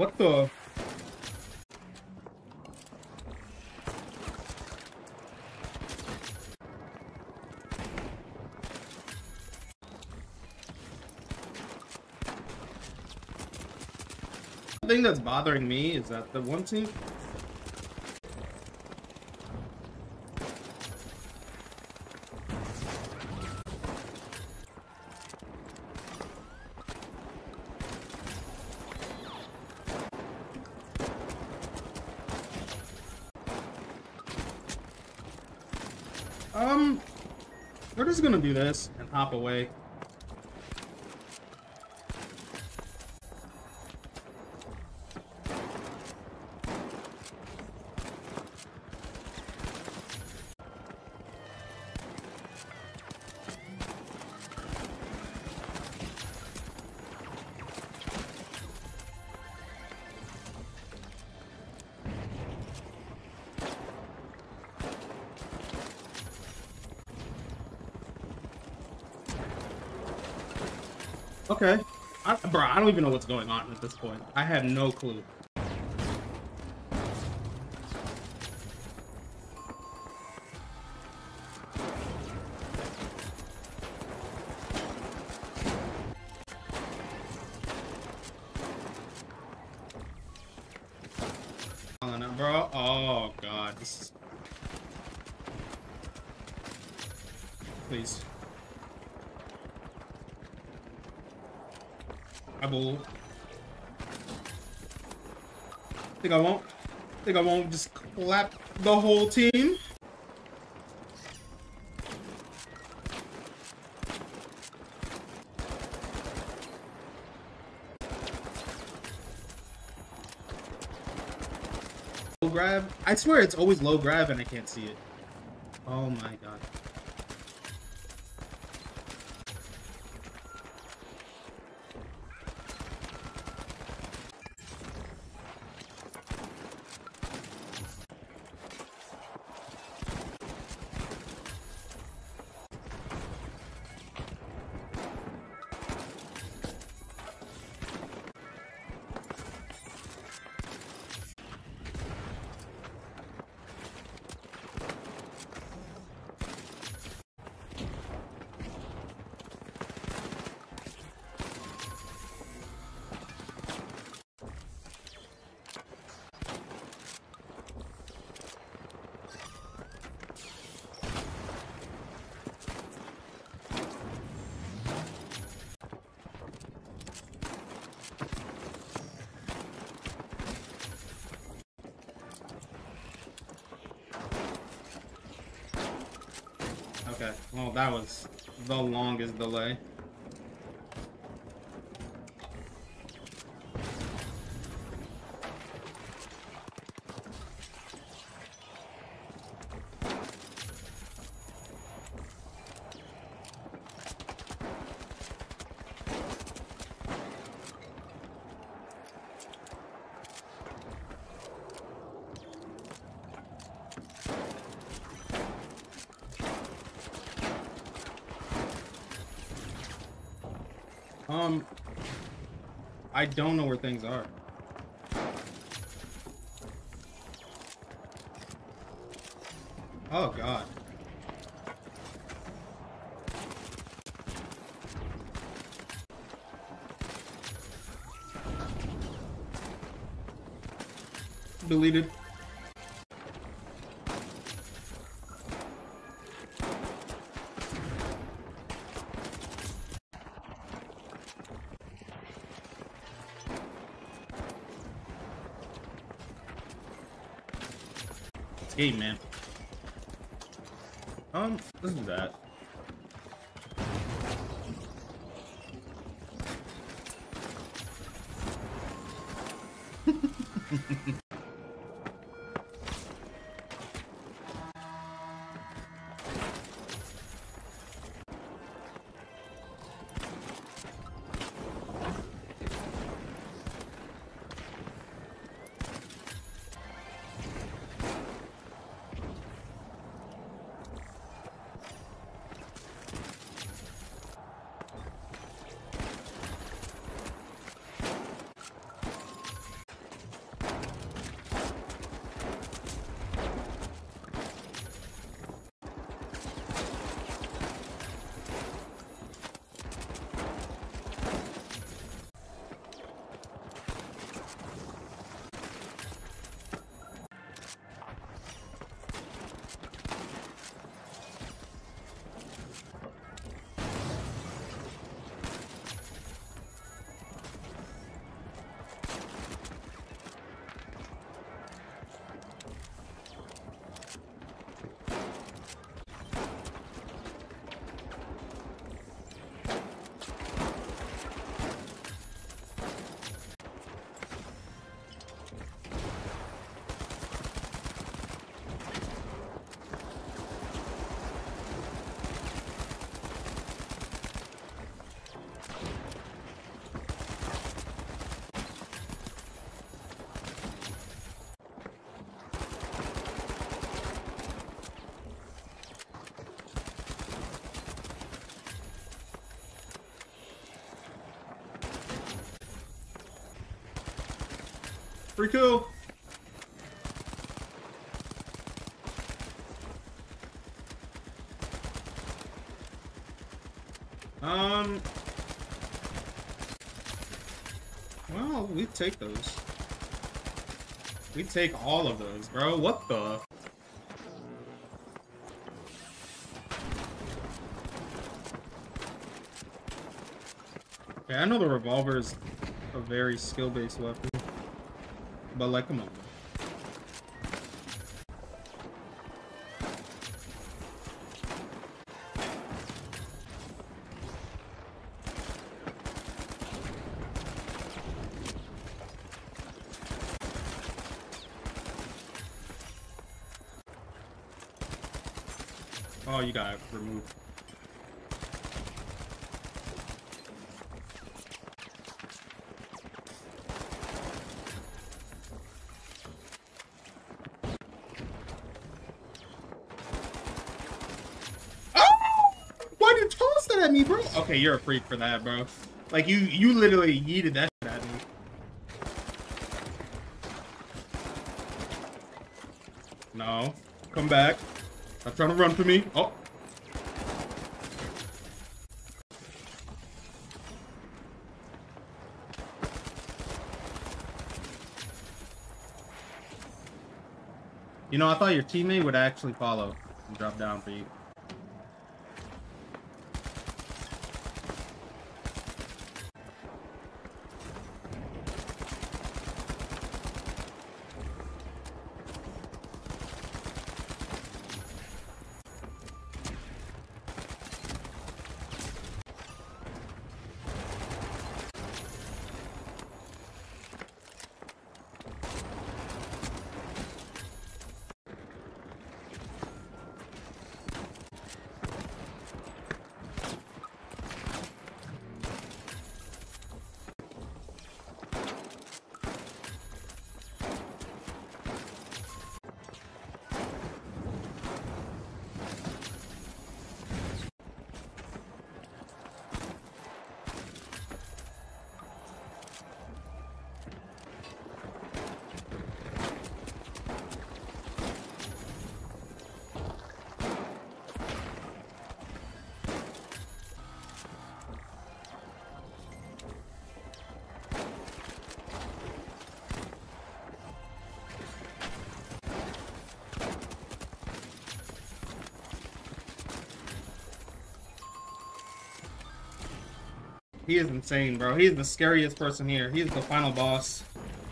What the? The thing that's bothering me is that the one team. We're just gonna do this and hop away. Okay. Bro, I don't even know what's going on at this point. I have no clue. Bro, oh god, this is... Please. I will. Think I won't just clap the whole team. Low grab? I swear it's always low grab and I can't see it. Oh my god. Okay, well that was the longest delay. I don't know where things are. Oh god. Deleted. Game, man. Let's do that. Free kill. Well, we take those. We take all of those, bro. What the? Okay, I know the revolver is a very skill-based weapon, but like, come on. Oh, you got it removed. Why'd you toss that at me, bro? Okay, you're a freak for that, bro. Like, you literally yeeted that shit at me. No. Come back. Stop trying to run for me. Oh. You know, I thought your teammate would actually follow and drop down for you. He is insane, bro. He's the scariest person here. He's the final boss.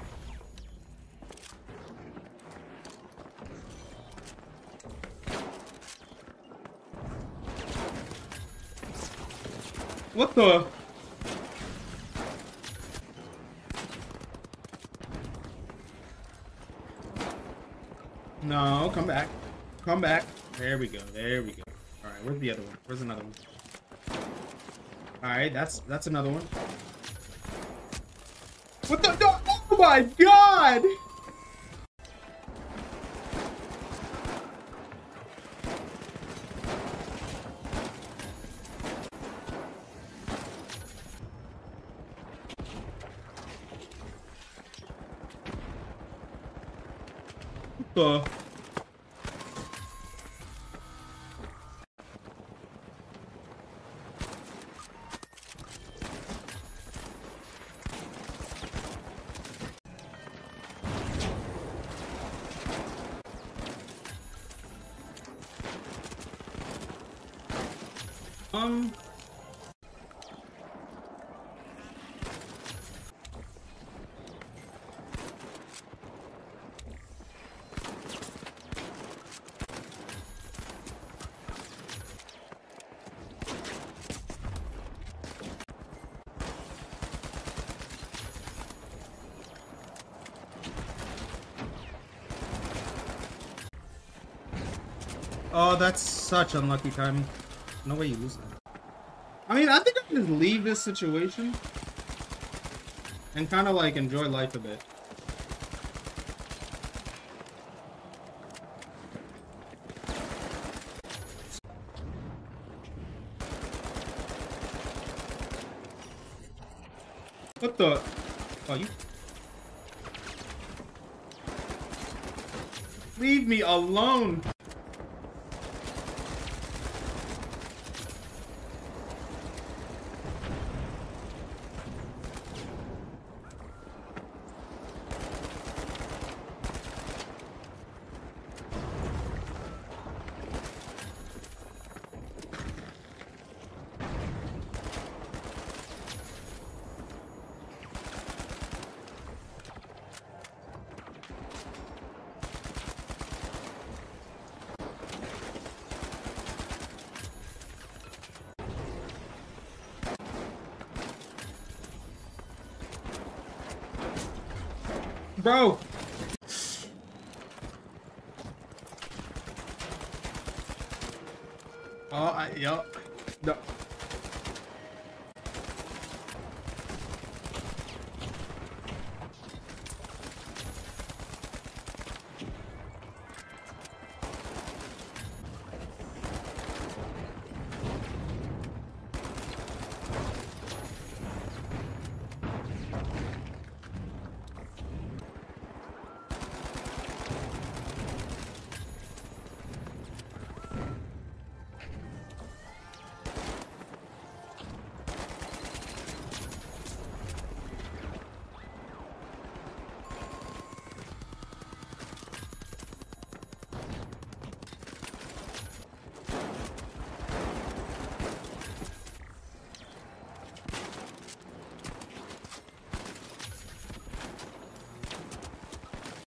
What the? No, come back. Come back. There we go. There we go. All right, where's the other one? Where's another one? All right, that's another one. What the? No, oh my god! What the? Oh, that's such unlucky timing. No way you lose that. I mean, I think I can just leave this situation and kind of like enjoy life a bit. What the? Oh, you. Leave me alone. Bro. Oh, yup. No.